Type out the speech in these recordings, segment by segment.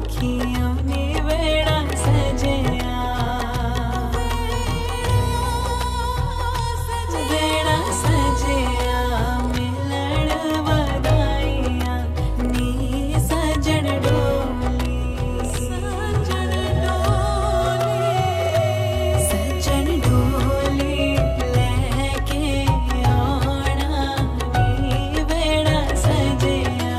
अखियों ने बेड़ा सजया, बेड़ा सजया मिलन वधाइया नी सजन डोली, सजन डोली लेके आना नी बेड़ा सजया।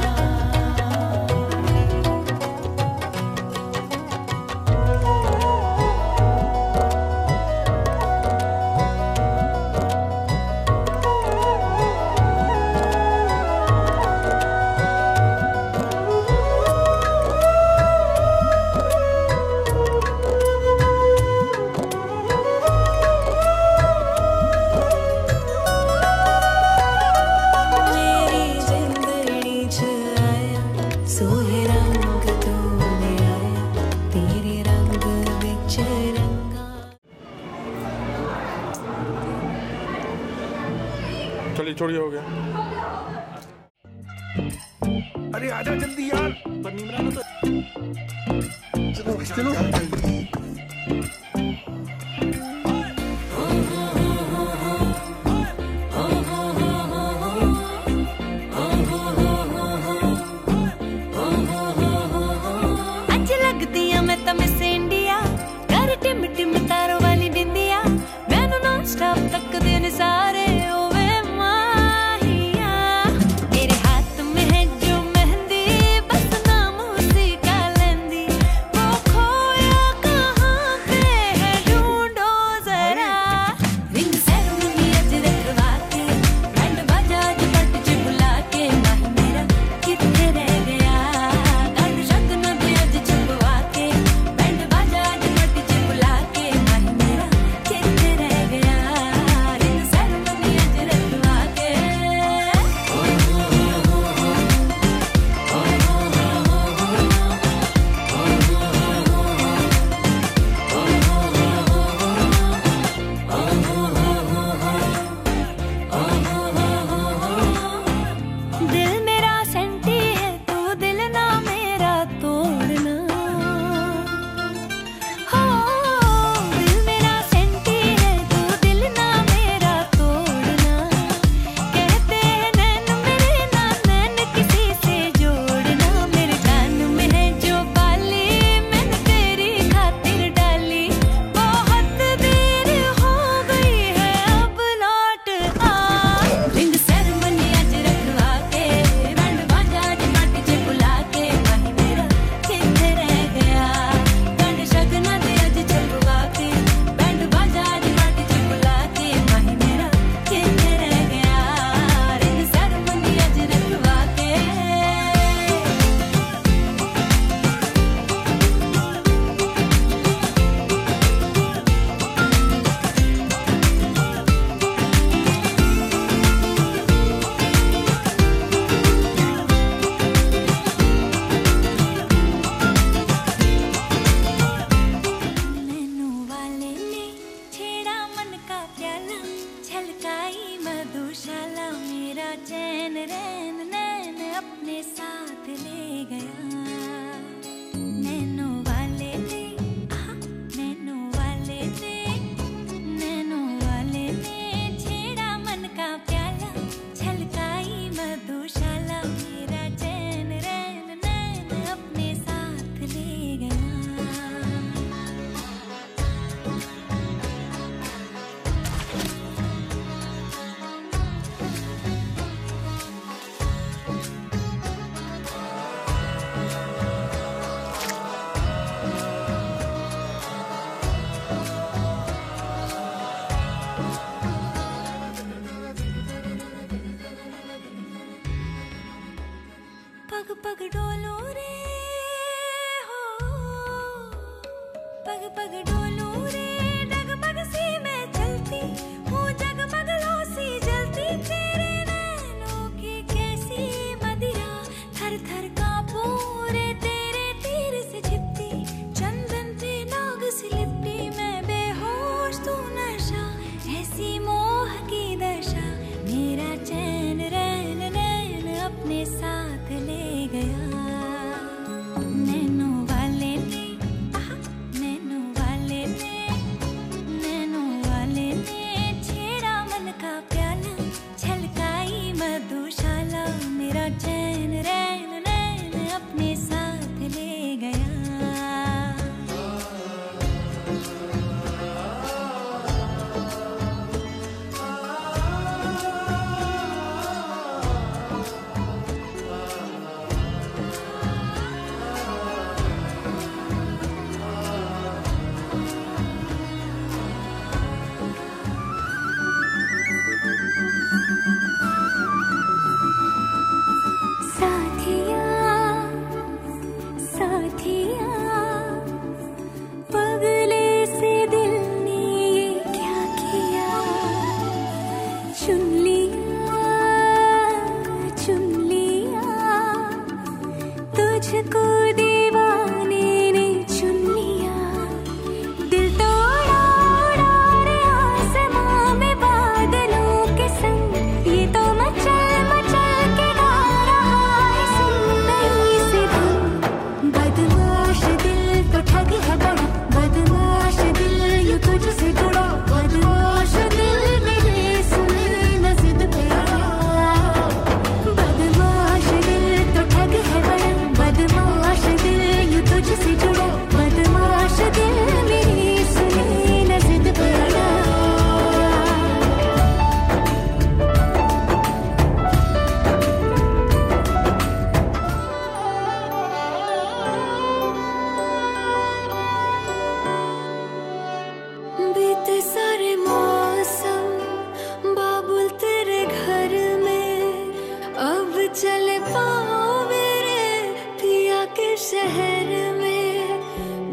मेरी जिंदड़ी च आया सोहे रंग तू ले आया, तेरे रंग विच रंगा। चलिए छोड़िए, हो गया। अरे आजा जल्दी यार, पर निमरान तो चलो चलो। अज लगदी आ मैं तो मिस इंडिया, कर टिम टिम तारों वाली बिंदिया, मैनू नॉन स्टॉप तकदे ने सारे ओवे माहिया। तेरे हाथ में है जो मेहंदी, बस नाम उसी का लेंदी, वो खोया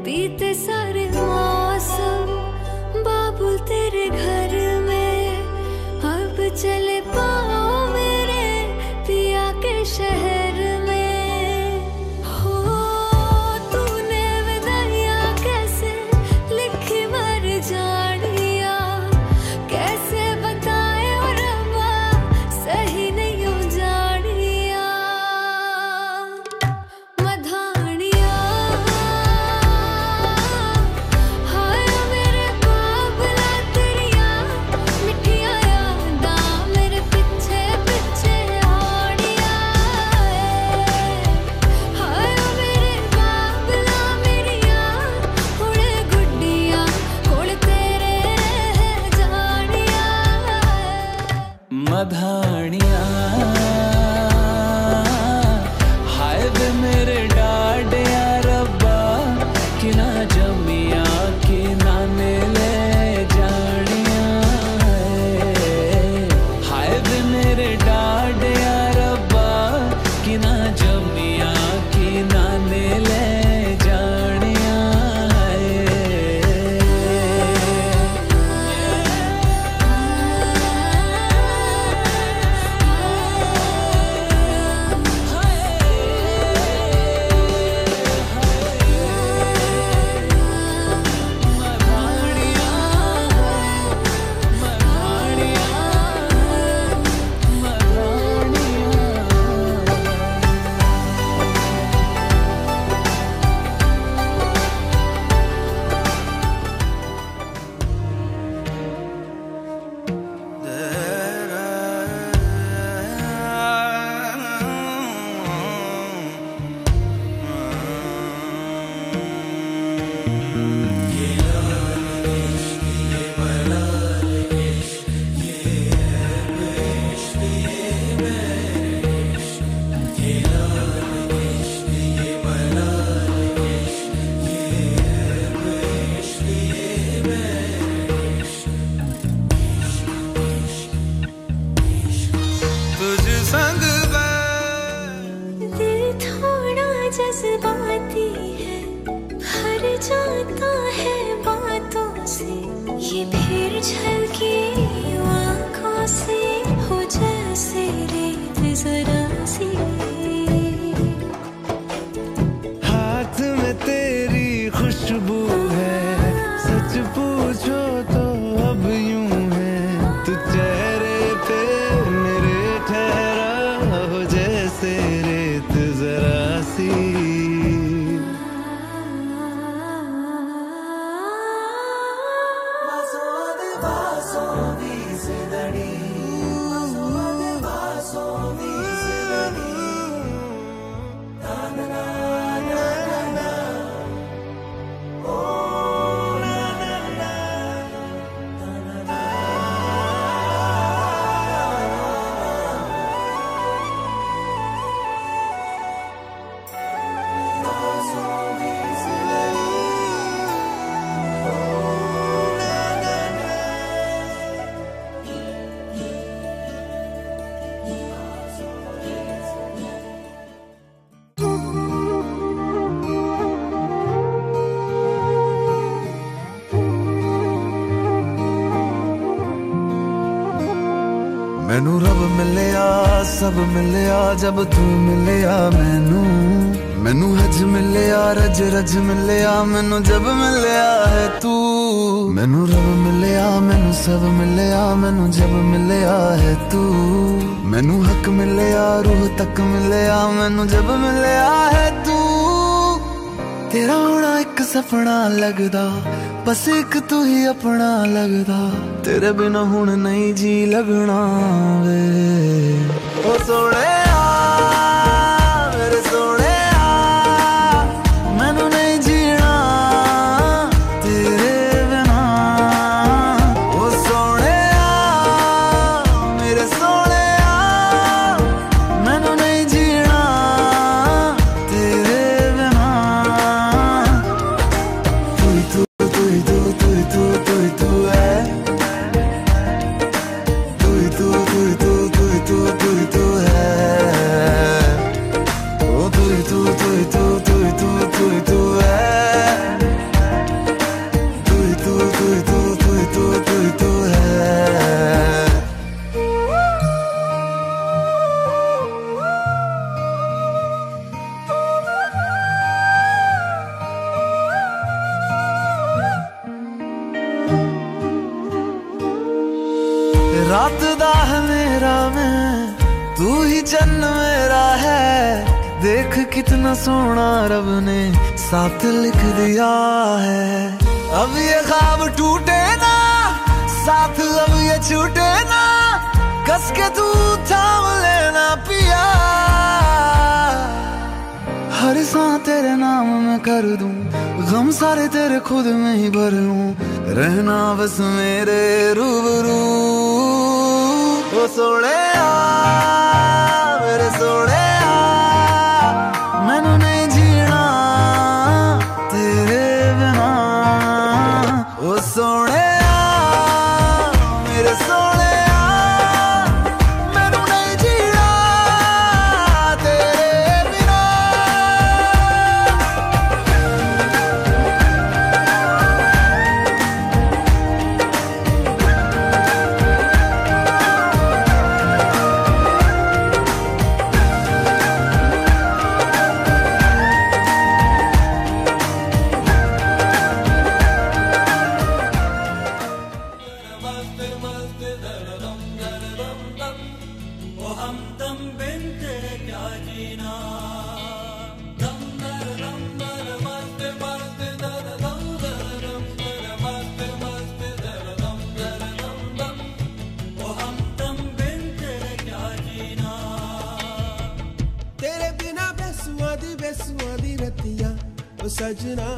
बीते सारे मौसम बाबुल तेरे घर में, अब चले पाओ मेरे पिया के शहर में। हो तूने विदाइयां कैसे लिखी मर जानिया, कैसे बताए और रब्बा सही नहीं हो जानिया। मधानिया हाय मेरे बाबला तेरिया मिठिया यादा मेरे पीछे पीछे आड़िया। हाय मेरे बाबला मेरिया हुणे गुड्डिया कोल तेरे रह जानिया। मधानिया हाय वे मेरे डाडिया रब्बा कि ना जमिया कि ना ले जानिया। हाय वे मेरे डाडिया रब्बा कि ना जमिया कि ना ले जानिया। तुझ संग दिल थोड़ा जज्बाती है, भर जाता है बातों से, ये फिर झलकी आँखों से हो जैसे रेत जरा सी। हाथ में तेरी खुशबू है, सच पूछो तो अब यूं है। तू चेहरे पे मेरे ठहरा हो जैसे रेत जरा सी। मैनू रब मिलिया सब मिलिया जब तू मिलिया मैनू। मैनू हज मिलिया रज रज मिलिया मैनू जब मिलिया है तू। मैनू रब मिलिया मैनू सब मिलिया मैनू जब मिलिया है तू। मैनू हक मिलिया रूह तक मिलिया मैनू जब मिलिया है तू। तेरा होना एक सपना लगदा, बस एक तू ही अपना लगदा। तेरे बिना हुण नहीं जी लगना वे। ओ सोहणिया मेरे सोहणिया, मैनू नहीं जीना तेरे बिना। ओ सोहणिया मेरे सोहणिया, मैनू नहीं जीना तेरे बिना। तू ही तू तू ही तू तू ही तू तू ही तू है। तू ही तू तू ही तू तू ही तू तू ही तू है। देख कितना सोना रब ने साथ लिख दिया है। अब ये ख्वाब टूटे ना, साथ अब ये छूटे ना, कस के तू थाम लेना पिया। हर सांस तेरे नाम में कर दूं, गम सारे तेरे खुद में ही भर लूं, रहना बस मेरे रूबरू। ओ सोने मेरे सोने, मैनू नहीं जीना तेरे बिना। ओ सोने मेरे सोने, मैनू नहीं जीना तेरे बिना। सजना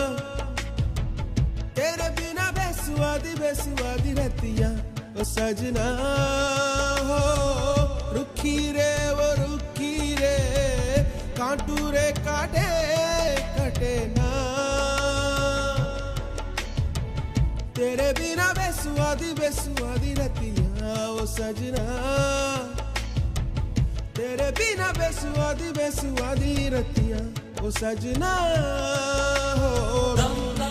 तेरे बिना बेसुआदी बेसुआदी रहतिया ओ सजना हो। रुखी रे वो रुखी रे, कांटू रे काटे कटे ना, तेरे बिना बेसुआदी बेसुआदी रहतिया ओ सजना। तेरे बिना बेसुआदी बेसुआदी रहतिया ओ सजना हो।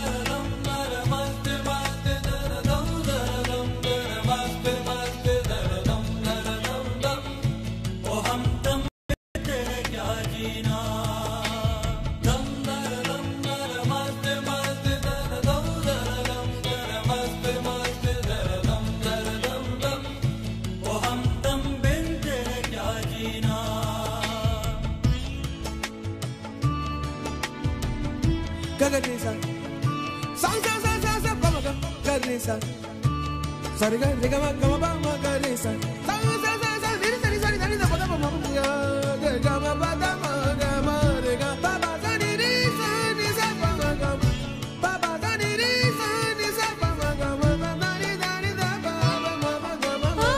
Gagadisa, sa sa sa sa sa ba ma gagadisa, sa re ga ma ba ma gagadisa, sa sa sa sa ni sa ni sa ni sa ba da ma ma ga ga ma ba da ma ga ma re ga ba ba sa ni sa ba ma ga ba ba sa ni sa ba ma ga ma ba da ni da ba ba ma ba ga ma ma।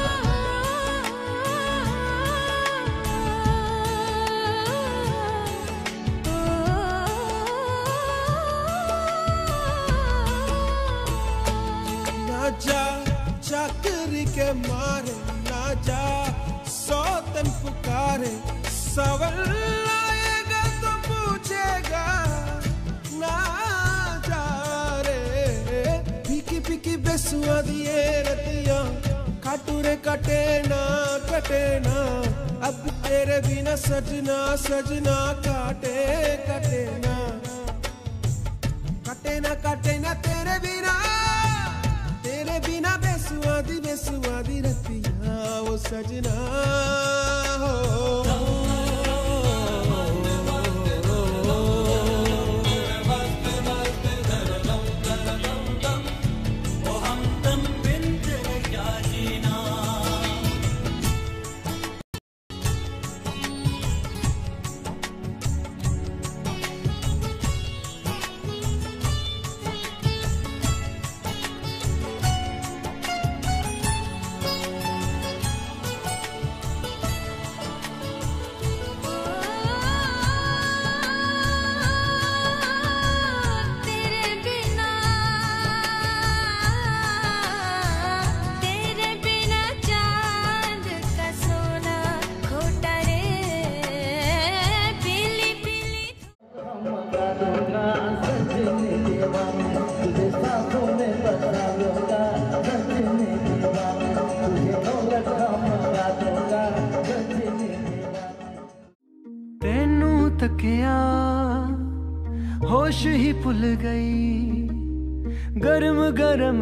जा चाकरी के मारे ना जा, सौतन पुकारे सवाल आएगा तो पूछेगा ना जा रे। फीकी फीकी बेसुआदी ये रतिया, काटू रे कटे ना, अब तेरे बिना सजना सजना काटे कटे ना, काटे ना तेरे बिना, तेरे बिना बेसुआदी बेसुआदी रहतिया वो सजना हो। तकिया होश ही भुल गई, गरम गरम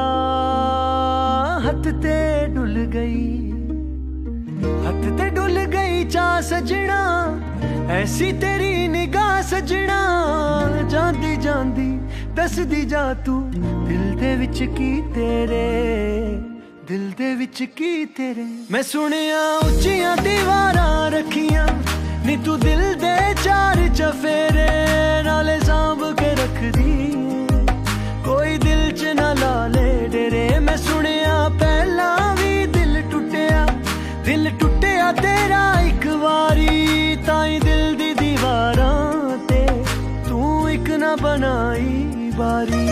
चाह हथ ते डुल गई, हथ ते डुल गई चाह सजना, ऐसी तेरी निगाह सजना ਜਾਂਦੀ ਜਾਂਦੀ ਦੱਸਦੀ ਜਾ ਤੂੰ ਦਿਲ ਦੇ ਵਿੱਚ ਕੀ ਤੇਰੇ ਦਿਲ ਦੇ ਵਿੱਚ ਕੀ ਤੇਰੇ ਮੈਂ ਸੁਣਿਆ ਉੱਚੀਆਂ ਦੀਵਾਰਾਂ ਰੱਖੀਆਂ ਨੀ ਤੂੰ ਦਿਲ ਦੇ ਚਾਰ ਚਫੇਰੇ ਨਾਲੇ ਸਾਂਭ ਕੇ ਰੱਖਦੀ ਕੋਈ ਦਿਲ ਚ ਨਾ ਲਾ ਲੈ ਡੇਰੇ ਮੈਂ ਸੁਣਿਆ ਪਹਿਲਾਂ ਵੀ ਦਿਲ ਟੁੱਟਿਆ ਤੇਰਾ ਇੱਕ ਵਾਰੀ ਤਾਂ ਹੀ ਦਿਲ ਦੀ ਦੀਵਾਰਾਂ ਤੇ ਤੂੰ ਇੱਕ ਨਾ ਬਣਾਈ ਬਾਰੀ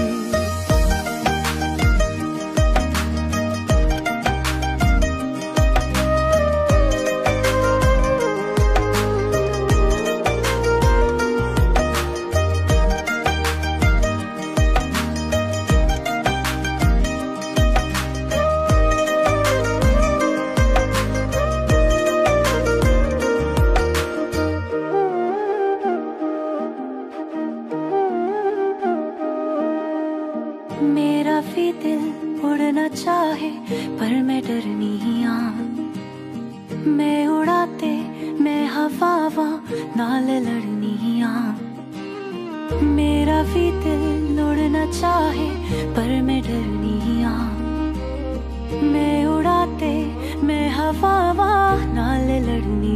मेरा भी दिल उड़ना चाहे पर मैं डरनी मैं उड़ाते मैं हवावा नाल लड़नी मेरा भी दिल उड़ना चाहे पर मैं डरनी मैं उड़ाते मैं हवावा नाल लड़नी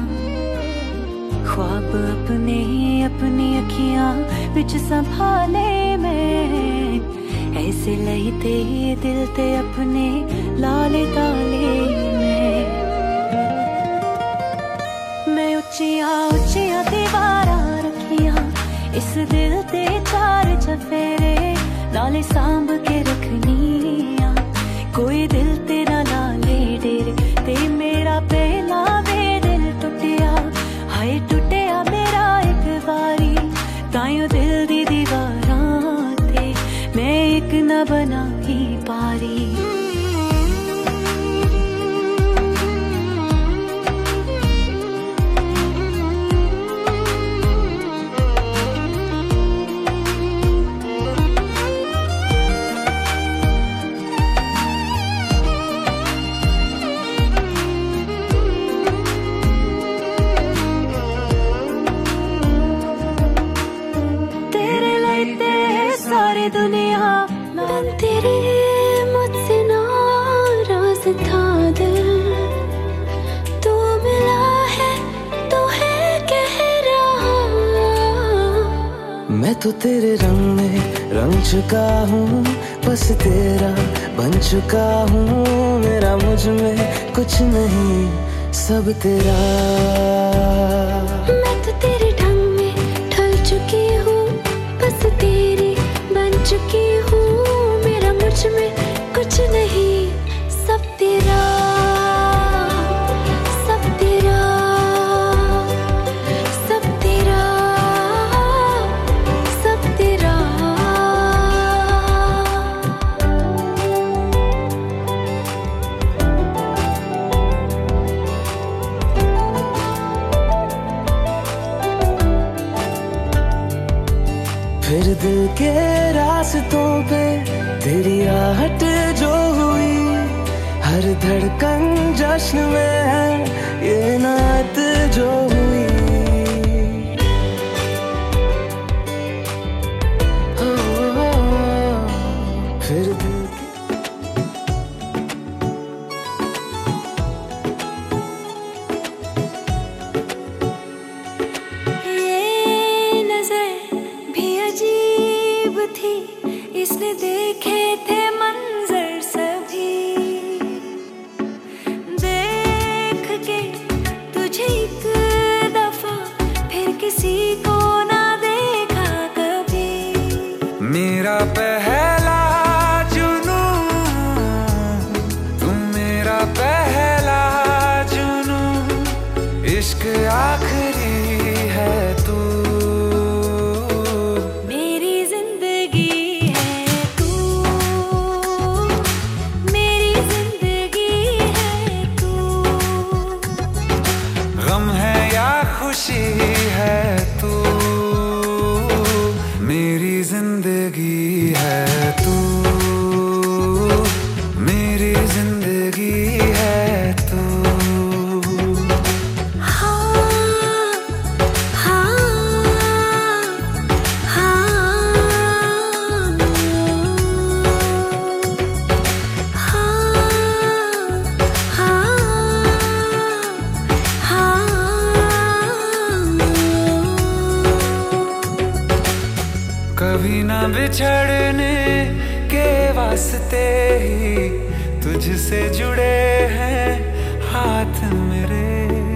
ख्वाब अपने अपनी अखियां विच संभाले मैं ऐसे लईते दिल ते अपने लाले ताले मैं उच्चियां दीवारां रखियां इस दिल ते चार चफेरे नाले सांभ के रखनिया कोई दिल तेरा लाले डेरे ते मेरा पहला वे दिल टुटिया हाय टुटिया मेरा एक बारी ताइयों दिल दी दीवारां ते मैं एक न बना ही पारी दुनिया बन तेरे मुझसे नाराज था दिल तू मिला है तो है कह रहा मैं तो तेरे रंग में रंग चुका हूँ बस तेरा बन चुका हूँ मेरा मुझ में कुछ नहीं सब तेरा मैं तो तेरे ढंग में ढल चुकी हूँ बस तेरी बन चुकी हूँ मेरा मुझ में कुछ नहीं सब तेरा सब तेरा सब तेरा सब तेरा फिर दिल के रास्तों पे तेरी आहट जो हुई हर धड़कन जश्न में है ये नात जो हुई फिर दिल इसने देखे थे मंजर सभी देख के तुझे एक दफा फिर किसी को ना देखा कभी मेरा पहला जुनू तुम मेरा पहला जुनू इश्क आखिरी है तू खुशी है तू मेरी जिंदगी है कभी ना बिछड़ने के वास्ते ही तुझसे जुड़े हैं हाथ मेरे।